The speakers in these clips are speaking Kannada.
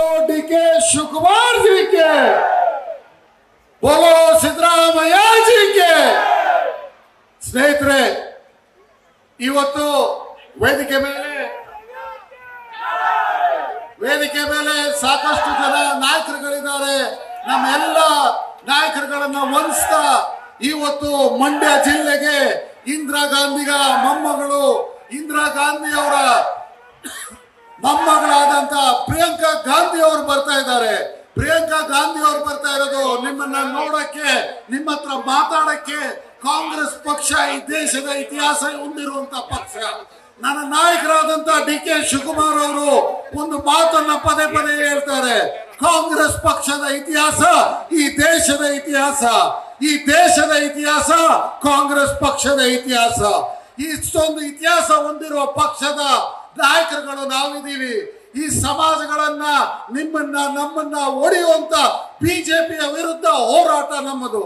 डीके शिवकुमार जी के, बोलो सिद्धरामಯ್ಯ जी के। ಸ್ನೇಹಿತರೆ, ಇವತ್ತು ವೇದಿಕೆ ಮೇಲೆ ಸಾಕಷ್ಟು ಜನ ನಾಯಕರುಗಳಿದ್ದಾರೆ. ನಮ್ಮೆಲ್ಲ ನಾಯಕರುಗಳನ್ನ ವಂದಿಸ್ತಾ ಇವತ್ತು ಮಂಡ್ಯ ಜಿಲ್ಲೆಗೆ ಇಂದಿರಾ ಗಾಂಧಿಗ ಮೊಮ್ಮಗಳು, ಇಂದಿರಾ ಗಾಂಧಿ ಅವರ ಮೊಮ್ಮಗಳಾದಂತ ಪ್ರಿಯಾಂಕಾ ಗಾಂಧಿ ಅವರು ಬರ್ತಾ ಇದ್ದಾರೆ. ಪ್ರಿಯಾಂಕಾ ಗಾಂಧಿ ಅವರು ಬರ್ತಾ ಇರೋದು ನಿಮ್ಮನ್ನ ನೋಡಕ್ಕೆ, ನಿಮ್ಮ ಹತ್ರ ಮಾತಾಡಕ್ಕೆ. ಕಾಂಗ್ರೆಸ್ ಪಕ್ಷ ಈ ದೇಶದ ಇತಿಹಾಸ ಹೊಂದಿರುವಂತ ಪಕ್ಷ. ನನ್ನ ನಾಯಕರಾದಂತ ಡಿ.ಕೆ. ಶಿವಕುಮಾರ್ ಅವರು ಒಂದು ಮಾತನ್ನ ಪದೇ ಪದೇ ಹೇಳ್ತಾರೆ. ಕಾಂಗ್ರೆಸ್ ಪಕ್ಷದ ಇತಿಹಾಸ ಈ ದೇಶದ ಇತಿಹಾಸ, ಈ ದೇಶದ ಇತಿಹಾಸ ಕಾಂಗ್ರೆಸ್ ಪಕ್ಷದ ಇತಿಹಾಸ. ಇಷ್ಟೊಂದು ಇತಿಹಾಸ ಹೊಂದಿರುವ ಪಕ್ಷದ ನಾಯಕರುಗಳು ನಾವಿದ್ದೀವಿ. ಈ ಸಮಾಜಗಳನ್ನ, ನಿಮ್ಮನ್ನ ನಮ್ಮನ್ನ ಒಡೆಯುವಂತ ಬಿಜೆಪಿಯ ವಿರುದ್ಧ ಹೋರಾಟ ನಮ್ಮದು.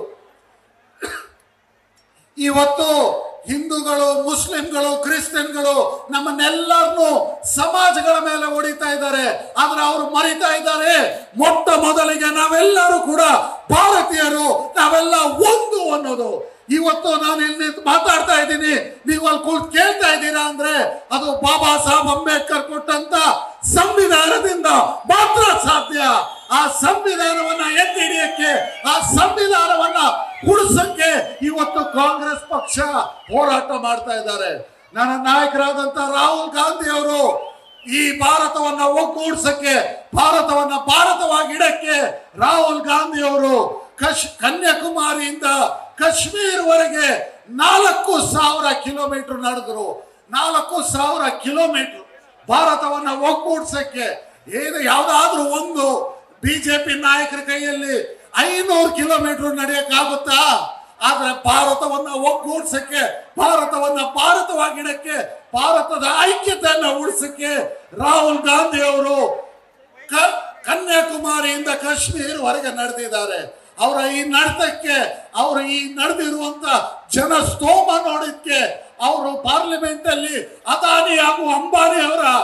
ಇವತ್ತು ಹಿಂದೂಗಳು, ಮುಸ್ಲಿಂಗಳು, ಕ್ರಿಶ್ಚಿಯನ್ಗಳು ನಮ್ಮನ್ನೆಲ್ಲರನ್ನು ಸಮಾಜಗಳ ಮೇಲೆ ಹೊಡಿತಾ ಇದ್ದಾರೆ. ಆದ್ರೆ ಅವರು ಮರಿತಾ ಇದ್ದಾರೆ, ಮೊಟ್ಟ ಮೊದಲಿಗೆ ನಾವೆಲ್ಲರೂ ಕೂಡ ಭಾರತೀಯರು, ನಾವೆಲ್ಲ ಒಂದು ಅನ್ನೋದು. ಇವತ್ತು ನಾನು ಇಲ್ಲಿ ಮಾತಾಡ್ತಾ ಇದ್ದೀನಿ, ನೀವು ಅಲ್ಲಿ ಕೂತ್ ಕೇಳ್ತಾ ಇದ್ದೀರಾ ಅಂದ್ರೆ ಅದು ಬಾಬಾ ಸಾಹೇಬ್ ಅಂಬೇಡ್ಕರ್ ಕೊಟ್ಟಂತ ಸಂವಿಧಾನದಿಂದ ಮಾತ್ರ ಸಾಧ್ಯ. ಆ ಸಂವಿಧಾನವನ್ನ ಎತ್ತಿ ಹಿಡಿಯಕ್ಕೆ, ಆ ಸಂವಿಧಾನವನ್ನ ಉಳಿಸಕ್ಕೆ ಇವತ್ತು ಕಾಂಗ್ರೆಸ್ ಪಕ್ಷ ಹೋರಾಟ ಮಾಡ್ತಾ ಇದ್ದಾರೆ. ನನ್ನ ನಾಯಕರಾದಂತ ರಾಹುಲ್ ಗಾಂಧಿ ಅವರು ಈ ಭಾರತವನ್ನ ಒಗ್ಗೂಡಿಸಕ್ಕೆ, ಭಾರತವನ್ನ ಭಾರತವಾಗಿ ಇಡಕ್ಕೆ ರಾಹುಲ್ ಗಾಂಧಿ ಅವರು ಕನ್ಯಾಕುಮಾರಿಯಿಂದ ಕಾಶ್ಮೀರವರೆಗೆ 4,000 ಕಿಲೋಮೀಟರ್ ನಡೆದ್ರು. 4,000 ಕಿಲೋಮೀಟರ್ ಭಾರತವನ್ನ ಒಗ್ಗೂಡಿಸಕ್ಕೆ. ಏನು ಯಾವ್ದಾದ್ರೂ ಒಂದು ಬಿಜೆಪಿ ನಾಯಕರ ಕೈಯಲ್ಲಿ 500 ಕಿಲೋಮೀಟರ್ ನಡೆಯಕ್ಕಾಗುತ್ತಾ? ಆದ್ರೆ ಭಾರತವನ್ನ ಒಗ್ಗೂಡಿಸಕ್ಕೆ, ಭಾರತವನ್ನ ಭಾರತವಾಗಿಡಕ್ಕೆ, ಭಾರತದ ಐಕ್ಯತೆಯನ್ನ ಉಳಿಸಕ್ಕೆ ರಾಹುಲ್ ಗಾಂಧಿ ಅವರು ಕನ್ಯಾಕುಮಾರಿಯಿಂದ ಕಾಶ್ಮೀರವರೆಗೆ ನಡೆದಿದ್ದಾರೆ. ಅವರ ಈ ನಡತಕ್ಕೆ, ಅವರು ಈ ನಡೆದಿರುವಂತ ಜನಸ್ತೋಮ ನೋಡಿದ್ಕೆ ಅವರು ಪಾರ್ಲಿಮೆಂಟ್ ಅಲ್ಲಿ ಅದಾನಿ ಹಾಗೂ ಅಂಬಾನಿ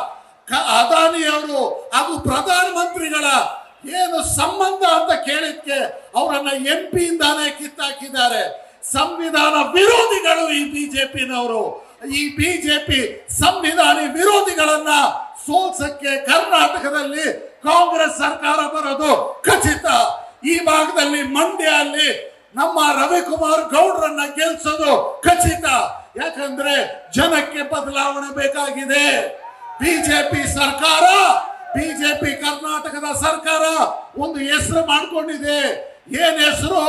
ಅವರು ಹಾಗೂ ಪ್ರಧಾನ ಮಂತ್ರಿಗಳ ಏನು ಸಂಬಂಧ ಅಂತ ಕೇಳಿದ್ಕೆ ಅವರನ್ನ MP ಇಂದಾನೆ ಕಿತ್ತಾಕಿದ್ದಾರೆ. ಸಂವಿಧಾನ ವಿರೋಧಿಗಳು ಈ ಬಿಜೆಪಿನವರು. ಈ ಬಿಜೆಪಿ ಸಂವಿಧಾನಿ ವಿರೋಧಿಗಳನ್ನ ಸೋಲ್ಸಕ್ಕೆ ಕರ್ನಾಟಕದಲ್ಲಿ ಕಾಂಗ್ರೆಸ್ ಸರ್ಕಾರ ಬರೋದು ಖಚಿತ. ಈ ಭಾಗದಲ್ಲಿ ಮಂಡ್ಯ ಅಲ್ಲಿ ನಮ್ಮ ರವಿಕುಮಾರ್ ಗೌಡ್ರನ್ನ ಗೆಲ್ಸೋದು ಖಚಿತ. ಯಾಕಂದ್ರೆ ಜನಕ್ಕೆ ಬದಲಾವಣೆ ಬೇಕಾಗಿದೆ. ಬಿಜೆಪಿ ಸರ್ಕಾರ, ಬಿಜೆಪಿ ಕರ್ನಾಟಕದ ಸರ್ಕಾರ ಒಂದು ಹೆಸರು ಮಾಡ್ಕೊಂಡಿದೆ. ಏನ್ ಹೆಸರು?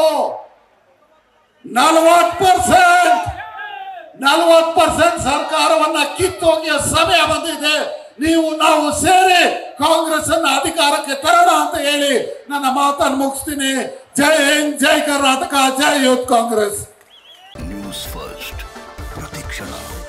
40% ಸರ್ಕಾರವನ್ನ ಕಿತ್ತೋಗಿಯ ಸಮಯ ಬಂದಿದೆ. ನೀವು ನಾವು ಸೇರಿ ಕಾಂಗ್ರೆಸ್ ಅನ್ನ ಅಧಿಕಾರಕ್ಕೆ ತರೋಣ ಅಂತ ಹೇಳಿ ನನ್ನ ಮಾತನ್ನು ಮುಗಿಸ್ತೀನಿ. ಜೈ ಹಿಂದ್, ಜೈ ಕರ್ನಾಟಕ, ಜೈ ಯೂತ್ ಕಾಂಗ್ರೆಸ್. ನ್ಯೂಸ್ ಫಸ್ಟ್ ಪ್ರತಿಕ್ಷಣ.